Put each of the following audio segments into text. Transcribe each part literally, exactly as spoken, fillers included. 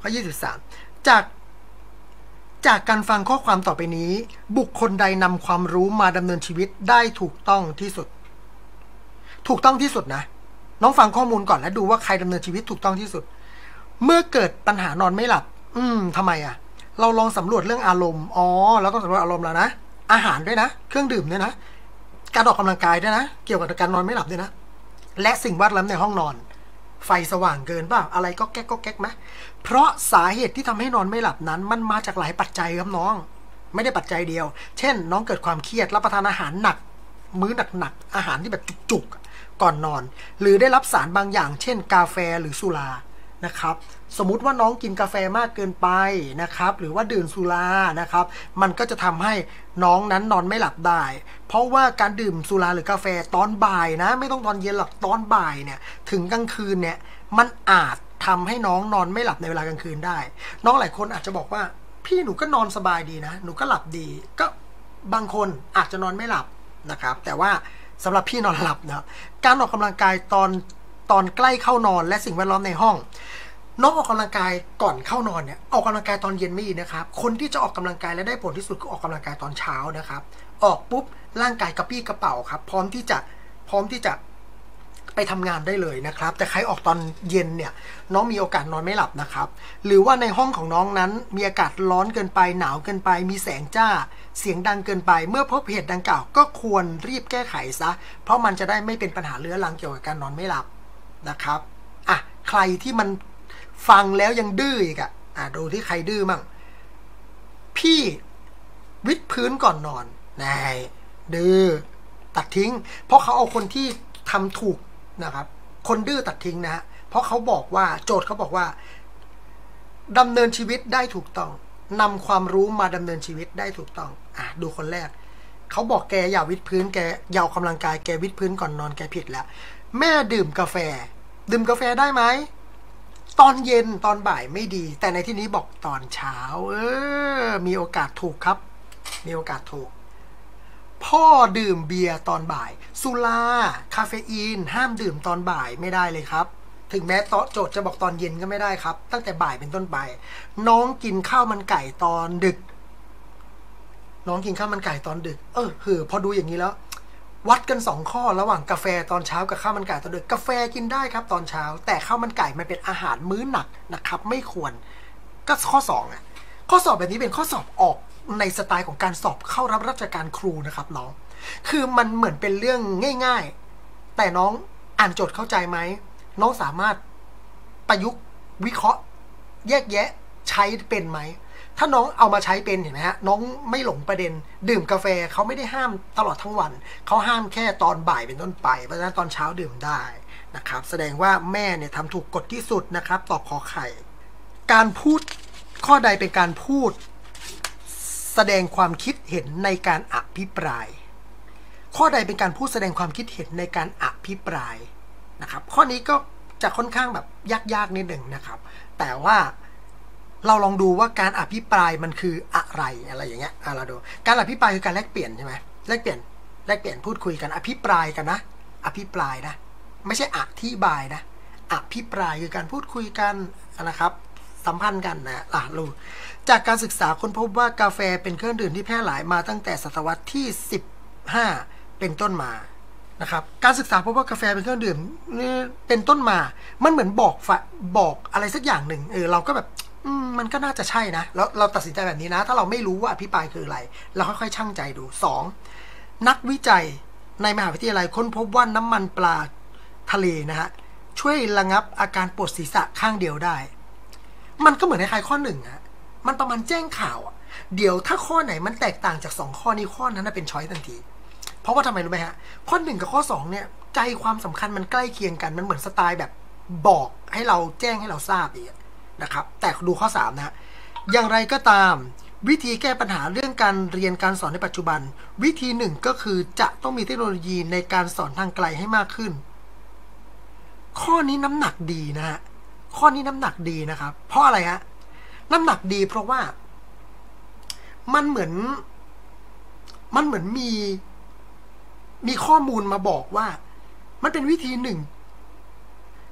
อยี่สิบสามจากจากการฟังข้อความต่อไปนี้บุคคลใดนำความรู้มาดำเนินชีวิตได้ถูกต้องที่สุดถูกต้องที่สุดนะน้องฟังข้อมูลก่อนแล้วดูว่าใครดำเนินชีวิตถูกต้องที่สุดเมื่อเกิดปัญหานอนไม่หลับอืมทำไมอ่ะเราลองสำรวจเรื่องอารมณ์อ๋อเราต้องสำรวจอารมณ์แล้วนะอาหารด้วยนะเครื่องดื่มด้วยนะการออกกำลังกายด้วยนะเกี่ยวกับการนอนไม่หลับด้วยนะและสิ่งแวดล้อมในห้องนอนไฟสว่างเกินป่ะอะไรก็แก๊กก็แก๊กไหมเพราะสาเหตุที่ทำให้นอนไม่หลับนั้นมันมาจากหลายปัจจัยครับน้องไม่ได้ปัจจัยเดียวเช่นน้องเกิดความเครียดรับประทานอาหารหนักมื้อหนักๆอาหารที่แบบจุกๆก่อนนอนหรือได้รับสารบางอย่างเช่นกาแฟหรือสุรานะครับสมมุติว่าน้องกินกาแฟมากเกินไปนะครับหรือว่าดื่มสุรานะครับมันก็จะทำให้น้องนั้นนอนไม่หลับได้เพราะว่าการดื่มสุราหรือกาแฟตอนบ่ายนะไม่ต้องตอนเย็นหรอกตอนบ่ายเนี่ยถึงกลางคืนเนี่ยมันอาจทำให้น้องนอนไม่หลับในเวลากลางคืนได้น้องหลายคนอาจจะบอกว่าพี่หนูก็นอนสบายดีนะหนูก็หลับดีก็บางคนอาจจะนอนไม่หลับนะครับแต่ว่าสำหรับพี่นอนหลับนะการออกกำลังกายตอนตอนใกล้เข้านอนและสิ่งแวดล้อมในห้องน้องออกกำลังกายก่อนเข้านอนเนี่ยออกกำลังกายตอนเย็นไม่ดีนะครับคนที่จะออกกำลังกายและได้ผลที่สุดก็ออกกำลังกายตอนเช้านะครับออกปุ๊บร่างกายกระปี้กระเป๋าครับพร้อมที่จะพร้อมที่จะไปทำงานได้เลยนะครับแต่ใครออกตอนเย็นเนี่ยน้องมีโอกาสนอนไม่หลับนะครับหรือว่าในห้องของน้องนั้นมีอากาศร้อนเกินไปหนาวเกินไปมีแสงจ้าเสียงดังเกินไปเมื่อพบเหตุดังกล่าวก็ควรรีบแก้ไขซะเพราะมันจะได้ไม่เป็นปัญหาเรื้อรังเกี่ยวกับการนอนไม่หลับนะครับอ่ะใครที่มันฟังแล้วยังดื้ออีกอ่ะอ่ะดูที่ใครดื้อมั่งพี่วิดพื้นก่อนนอนนายดื้อตัดทิ้งเพราะเขาเอาคนที่ทำถูกนะครับคนดื้อตัดทิ้งนะฮะเพราะเขาบอกว่าโจทย์เขาบอกว่าดำเนินชีวิตได้ถูกต้องนำความรู้มาดำเนินชีวิตได้ถูกต้องอ่ะดูคนแรกเขาบอกแกอย่าวิดพื้นแกอย่าออกกำลังกายแกวิดพื้นก่อนนอนแกผิดแล้วแม่ดื่มกาแฟดื่มกาแฟได้ไหมตอนเย็นตอนบ่ายไม่ดีแต่ในที่นี้บอกตอนเช้าเออมีโอกาสถูกครับมีโอกาสถูกพ่อดื่มเบียร์ตอนบ่ายสุราคาเฟอีนห้ามดื่มตอนบ่ายไม่ได้เลยครับถึงแม้โจทย์จะบอกตอนเย็นก็ไม่ได้ครับตั้งแต่บ่ายเป็นต้นไปน้องกินข้าวมันไก่ตอนดึกน้องกินข้าวมันไก่ตอนดึกเออเออพอดูอย่างนี้แล้ววัดกันสองข้อระหว่างกาแฟตอนเช้ากับข้าวมันไก่ตอนดึกกาแฟกินได้ครับตอนเช้าแต่ข้าวมันไก่มันเป็นอาหารมื้อหนักนะครับไม่ควรก็ข้อสองอ่ะข้อสอบแบบนี้เป็นข้อสอบออกในสไตล์ของการสอบเข้ารับราชการครูนะครับน้องคือมันเหมือนเป็นเรื่องง่ายๆแต่น้องอ่านโจทย์เข้าใจไหมน้องสามารถประยุกต์วิเคราะห์แยกแยะใช้เป็นไหมถ้าน้องเอามาใช้เป็นเห็นไหมฮะน้องไม่หลงประเด็นดื่มกาแฟเขาไม่ได้ห้ามตลอดทั้งวันเขาห้ามแค่ตอนบ่ายเป็นต้นไปเพราะฉะนั้นตอนเช้าดื่มได้นะครับแสดงว่าแม่เนี่ยทำถูกกฎที่สุดนะครับตอบขอไข่การพูดข้อใดเป็นการพูดแสดงความคิดเห็นในการอภิปรายข้อใดเป็นการพูดแสดงความคิดเห็นในการอภิปรายนะครับข้อนี้ก็จะค่อนข้างแบบยากๆนิดหนึ่งนะครับแต่ว่าเราลองดูว่าการอภิปรายมันคืออะไรอะไรอย่างเงี้ยเราดูการอภิปรายคือการแลกเปลี่ยนใช่ไหมแลกเปลี่ยนแลกเปลี่ยนพูดคุยกันอภิปรายกันนะอภิปรายนะไม่ใช่อธิบายนะอภิปรายคือการพูดคุยกันนะครับสัมพันธ์กันนะอ่ะรู้จากการศึกษาค้นพบว่ากาแฟเป็นเครื่องดื่มที่แพร่หลายมาตั้งแต่ศตวรรษที่สิบห้าเป็นต้นมานะครับการศึกษาพบว่ากาแฟเป็นเครื่องดื่มเป็นต้นมามันเหมือนบอกบอกอะไรสักอย่างหนึ่งเออเราก็แบบมันก็น่าจะใช่นะแล้วเราตัดสินใจแบบนี้นะถ้าเราไม่รู้ว่าอภิปรายคืออะไรเราค่อยๆชั่งใจดูสองนักวิจัยในมหาวิทยาลัยค้นพบว่าน้ำมันปลาทะเลนะฮะช่วยระงับอาการปวดศีรษะข้างเดียวได้มันก็เหมือนในใครข้อหนึ่งอะมันประมาณแจ้งข่าวอะเดี๋ยวถ้าข้อไหนมันแตกต่างจากสองข้อนี้ข้อนั้นเป็นช้อยทันทีเพราะว่าทำไมรู้ไหมฮะข้อหนึ่งกับข้อสองเนี่ยใจความสำคัญมันใกล้เคียงกันมันเหมือนสไตล์แบบบอกให้เราแจ้งให้เราทราบอีกนะครับแต่ดูข้อสามนะอย่างไรก็ตามวิธีแก้ปัญหาเรื่องการเรียนการสอนในปัจจุบันวิธีหนึ่งก็คือจะต้องมีเทคโนโลยีในการสอนทางไกลให้มากขึ้นข้อนี้น้ำหนักดีนะฮะข้อนี้น้ำหนักดีนะครับเพราะอะไรฮะน้ำหนักดีเพราะว่ามันเหมือนมันเหมือนมีมีข้อมูลมาบอกว่ามันเป็นวิธีหนึ่ง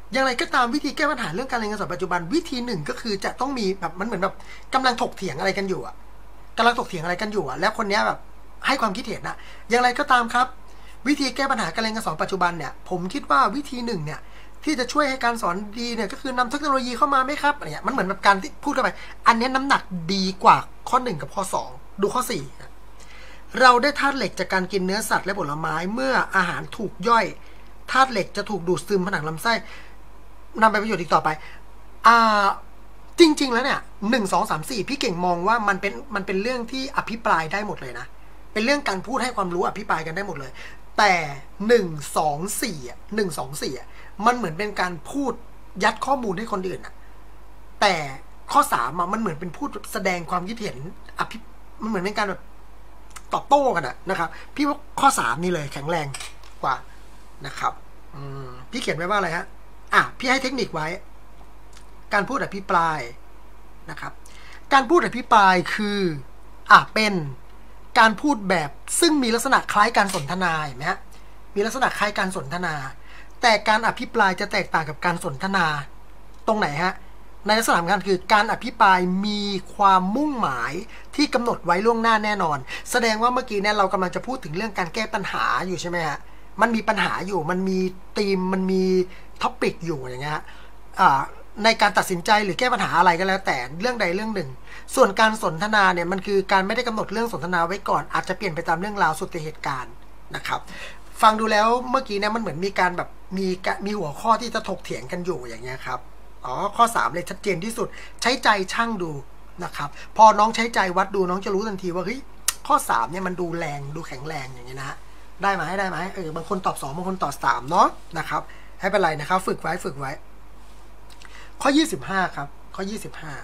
อย่างไรก็ตามวิธีแก้ปัญหาเรื่องการเรียนการสอนปัจจุบันวิธีหนึ่งก็คือจะต้องมีแบบมันเหมือนแบบกำลังถกเถียงอะไรกันอยู่อะกำลังถกเถียงอะไรกันอยู่อะแล้วคนนี้แบบให้ความคิดเห็นนะอย่างไรก็ตามครับวิธีแก้ปัญหาการเรียนการสอนปัจจุบันเนี่ยผมคิดว่าวิธีหนึ่งเนี่ยที่จะช่วยให้การสอนดีเนี่ยก็คือนำเทคโนโลยีเข้ามาไหมครับอะไรเงี้ยมันเหมือนแบบการที่พูดกันไปอันนี้น้ำหนักดีกว่าข้อหนึ่งกับข้อสองดูข้อสี่เราได้ธาตุเหล็กจากการกินเนื้อสัตว์และผลไม้เมื่ออาหารถูกย่อยธาตุเหล็กจะถูกดูดซึมผนังลำไส้นำไปประโยชน์อีกต่อไปอ่าจริงๆแล้วเนี่ยหนึ่งสองสามสี่พี่เก่งมองว่ามันเป็นมันเป็นเรื่องที่อภิปรายได้หมดเลยนะเป็นเรื่องการพูดให้ความรู้อภิปรายกันได้หมดเลยแต่หนึ่งสองสี่อ่ะหนึ่งสองสี่อ่ะมันเหมือนเป็นการพูดยัดข้อมูลให้คนอื่นอ่ะแต่ข้อสามมันเหมือนเป็นพูดแสดงความคิดเห็นอภิมันเหมือนเป็นการแบบตอบโต้กันอะนะครับพี่ว่าข้อสามนี่เลยแข็งแรงกว่านะครับพี่เขียนไว้ว่าอะไรฮะอ่ะพี่ให้เทคนิคไว้การพูดอภิปรายนะครับการพูดอภิปรายคืออ่ะเป็นการพูดแบบซึ่งมีลักษณะคล้ายการสนทนาเห็นไหมฮะมีลักษณะคล้ายการสนทนาแต่การอภิปรายจะแตกต่างกับการสนทนาตรงไหนฮะในลักษณะการคือการอภิปรายมีความมุ่งหมายที่กำหนดไว้ล่วงหน้าแน่นอนแสดงว่าเมื่อกี้เนี่ยเรากำลังจะพูดถึงเรื่องการแก้ปัญหาอยู่ใช่ไหมฮะมันมีปัญหาอยู่มันมีธีมมันมีท็อปิกอยู่อย่างเงี้ยในการตัดสินใจหรือแก้ปัญหาอะไรก็แล้วแต่เรื่องใดเรื่องหนึ่งส่วนการสนทนาเนี่ยมันคือการไม่ได้กำหนดเรื่องสนทนาไว้ก่อนอาจจะเปลี่ยนไปตามเรื่องราวสุดเหตุการณ์นะครับฟังดูแล้วเมื่อกี้เนี่ยมันเหมือนมีการแบบมีมีหัวข้อที่จะถกเถียงกันอยู่อย่างเงี้ยครับอ๋อข้อสามเลยชัดเจนที่สุดใช้ใจช่างดูนะครับพอน้องใช้ใจวัดดูน้องจะรู้ทันทีว่าเฮ้ยข้อสามเนี่ยมันดูแรงดูแข็งแรงอย่างเงี้ยนะฮะได้ไหมได้ไหมเออบางคนตอบสองบางคนตอบสามเนาะนะครับให้เป็นไรนะครับฝึกไว้ฝึกไว้ข้อยี่สิบห้าครับข้อยี่สิบห้า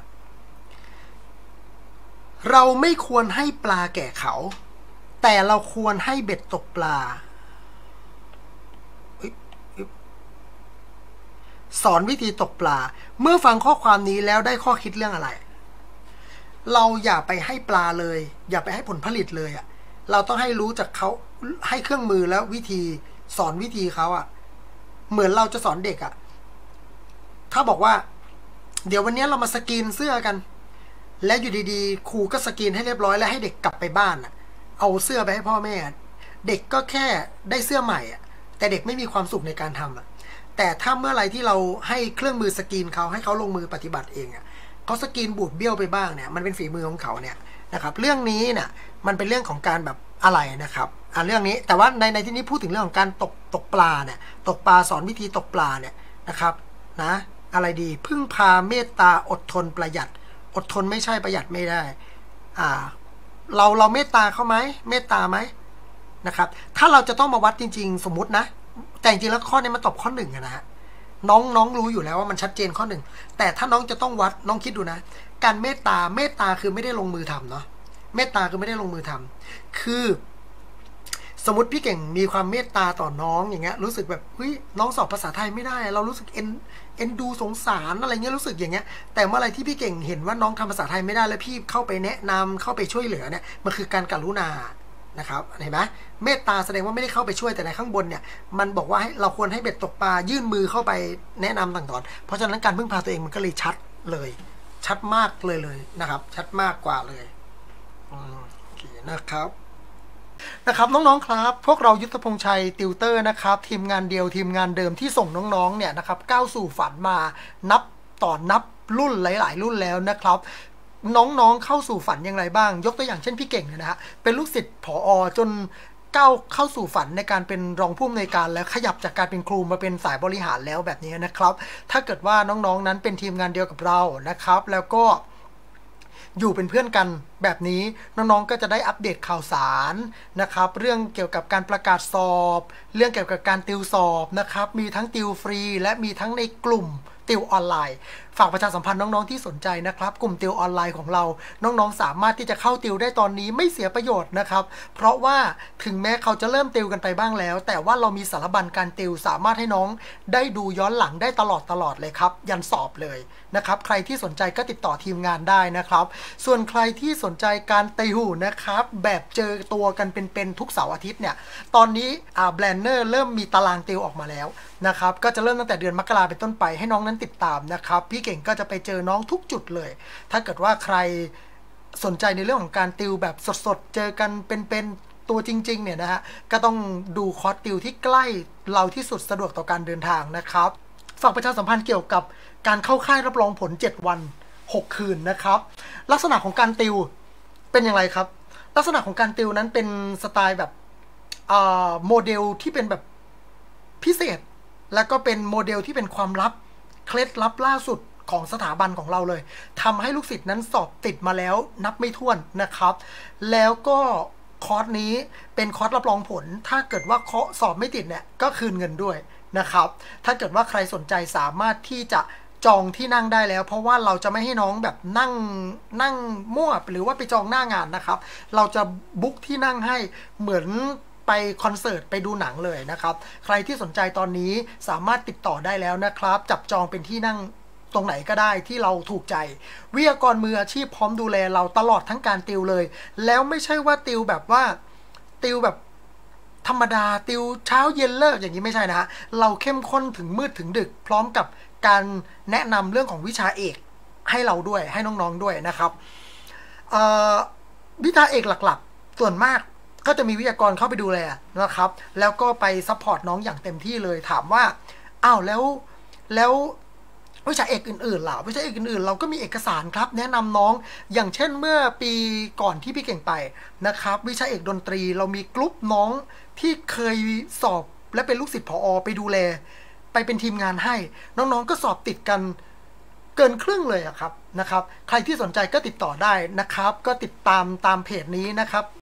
เราไม่ควรให้ปลาแก่เขาแต่เราควรให้เบ็ดตกปลาสอนวิธีตกปลาเมื่อฟังข้อความนี้แล้วได้ข้อคิดเรื่องอะไรเราอย่าไปให้ปลาเลยอย่าไปให้ผลผลิตเลยอ่ะเราต้องให้รู้จากเขาให้เครื่องมือแล้ววิธีสอนวิธีเขาอ่ะเหมือนเราจะสอนเด็กอ่ะถ้าบอกว่าเดี๋ยววันนี้เรามาสกรีนเสื้อกันและอยู่ดีๆครูก็สกรีนให้เรียบร้อยแล้วให้เด็กกลับไปบ้านอ่ะเอาเสื้อไปให้พ่อแม่เด็กก็แค่ได้เสื้อใหม่อ่ะแต่เด็กไม่มีความสุขในการทำอ่ะแต่ถ้าเมื่อไรที่เราให้เครื่องมือสกรีนเขาให้เขาลงมือปฏิบัติเองอ่ะเขาสกรีนบูดเบี้ยวไปบ้างเนี่ยมันเป็นฝีมือของเขาเนี่ยนะครับเรื่องนี้เนี่ยมันเป็นเรื่องของการแบบอะไรนะครับอ่าเรื่องนี้แต่ว่าในในที่นี้พูดถึงเรื่องของการตกตกปลาเนี่ยตกปลาสอนวิธีตกปลาเนี่ยนะครับนะอะไรดีพึ่งพาเมตตาอดทนประหยัดอดทนไม่ใช่ประหยัดไม่ได้อ่าเราเราเมตตาเขาไหมเมตตาไหมนะครับถ้าเราจะต้องมาวัดจริงๆสมมุตินะแต่จริงๆแล้วข้อนี้มันตอบข้อหนึ่งนะฮะน้องน้องรู้อยู่แล้วว่ามันชัดเจนข้อหนึ่งแต่ถ้าน้องจะต้องวัดน้องคิดดูนะการเมตตาเมตตาคือไม่ได้ลงมือทำเนาะเมตตาคือไม่ได้ลงมือทำคือสมมติพี่เก่งมีความเมตตาต่อน้องอย่างเงี้ยรู้สึกแบบเฮ้ยน้องสอบภาษาไทยไม่ได้เรารู้สึกเอ็นเอ็นดูสงสารอะไรเงี้ยรู้สึกอย่างเงี้ยแต่เมื่อไรที่พี่เก่งเห็นว่าน้องทำภาษาไทยไม่ได้แล้วพี่เข้าไปแนะนำเข้าไปช่วยเหลือเนี่ยมันคือการกรุณานะครับเห็นไหมเมตตาแสดงว่าไม่ได้เข้าไปช่วยแต่ในข้างบนเนี่ยมันบอกว่าให้เราควรให้เบ็ดตกปลายื่นมือเข้าไปแนะนำต่างๆเพราะฉะนั้นการพึ่งพาตัวเองมันก็เลยชัดเลยชัดมากเลยเลยนะครับชัดมากกว่าเลยโอเคนะครับนะครับน้องๆครับพวกเรายุทธพงษ์ชัยติวเตอร์นะครับทีมงานเดียวทีมงานเดิมที่ส่งน้องๆเนี่ยนะครับก้าวสู่ฝันมานับต่อนับรุ่นหลายๆรุ่นแล้วนะครับน้องๆเข้าสู่ฝันอย่างไรบ้างยกตัวอย่างเช่นพี่เก่งเนี่ยนะฮะเป็นลูกศิษย์ผอ.จนก้าวเข้าสู่ฝันในการเป็นรองผู้อำนวยการแล้วขยับจากการเป็นครูมาเป็นสายบริหารแล้วแบบนี้นะครับถ้าเกิดว่าน้องๆนั้นเป็นทีมงานเดียวกับเรานะครับแล้วก็อยู่เป็นเพื่อนกันแบบนี้น้องๆก็จะได้อัปเดตข่าวสารนะครับเรื่องเกี่ยวกับการประกาศสอบเรื่องเกี่ยวกับการติวสอบนะครับมีทั้งติวฟรีและมีทั้งในกลุ่มติวออนไลน์ฝฝากประชาสัมพันธ์น้องๆที่สนใจนะครับกลุ่มติวออนไลน์ของเราน้องๆสามารถที่จะเข้าติวได้ตอนนี้ไม่เสียประโยชน์นะครับเพราะว่าถึงแม้เขาจะเริ่มติวกันไปบ้างแล้วแต่ว่าเรามีสารบัญการติวสามารถให้น้องได้ดูย้อนหลังได้ตลอดตลอดเลยครับยันสอบเลยนะครับใครที่สนใจก็ติดต่อทีมงานได้นะครับส่วนใครที่สนใจการติวนะครับแบบเจอตัวกันเป็นๆทุกเสาร์อาทิตย์เนี่ยตอนนี้อ่าแบรนเนอร์เริ่มมีตารางติวออกมาแล้วนะครับก็จะเริ่มตั้งแต่เดือนมกราเป็นต้นไปให้น้องนั้นติดตามนะครับพี่เก่งก็จะไปเจอน้องทุกจุดเลยถ้าเกิดว่าใครสนใจในเรื่องของการติวแบบสดๆเจอกันเป็นๆตัวจริงๆเนี่ยนะฮะก็ต้องดูคอร์สติวที่ใกล้เราที่สุดสะดวกต่อการเดินทางนะครับฝากประชาสัมพันธ์เกี่ยวกับการเข้าค่ายรับรองผลเจ็ดวันหกคืนนะครับลักษณะของการติวเป็นอย่างไรครับลักษณะของการติวนั้นเป็นสไตล์แบบโมเดลที่เป็นแบบพิเศษแล้วก็เป็นโมเดลที่เป็นความลับเคล็ดลับล่าสุดของสถาบันของเราเลยทำให้ลูกศิษย์นั้นสอบติดมาแล้วนับไม่ถ้วนนะครับแล้วก็คอร์สนี้เป็นคอร์สรับรองผลถ้าเกิดว่าสอบไม่ติดเนี่ยก็คืนเงินด้วยนะครับถ้าเกิดว่าใครสนใจสามารถที่จะจองที่นั่งได้แล้วเพราะว่าเราจะไม่ให้น้องแบบนั่งนั่งมั่วหรือว่าไปจองหน้างานนะครับเราจะบุ๊กที่นั่งให้เหมือนไปคอนเสิร์ตไปดูหนังเลยนะครับใครที่สนใจตอนนี้สามารถติดต่อได้แล้วนะครับจับจองเป็นที่นั่งตรงไหนก็ได้ที่เราถูกใจวิทยากรมืออาชีพพร้อมดูแลเราตลอดทั้งการติวเลยแล้วไม่ใช่ว่าติวแบบว่าติวแบบธรรมดาติวเช้าเย็นเลิกอย่างนี้ไม่ใช่นะฮะเราเข้มข้นถึงมืดถึงดึกพร้อมกับการแนะนำเรื่องของวิชาเอกให้เราด้วยให้น้องๆด้วยนะครับวิชาเอกหลักๆส่วนมากก็จะมีวิทยากรเข้าไปดูแลนะครับแล้วก็ไปซัพพอร์ตน้องอย่างเต็มที่เลยถามว่าอ้าวแล้วแล้ววิชาเอกอื่นๆล่ะวิชาเอกอื่นๆเราก็มีเอกสารครับแนะนำน้องอย่างเช่นเมื่อปีก่อนที่พี่เก่งไปนะครับวิชาเอกดนตรีเรามีกลุ่มน้องที่เคยสอบและเป็นลูกศิษย์ผอ.ไปดูแลไปเป็นทีมงานให้น้องๆก็สอบติดกันเกินครึ่งเลยอะครับนะครับใครที่สนใจก็ติดต่อได้นะครับก็ติดตามตามเพจนี้นะครับ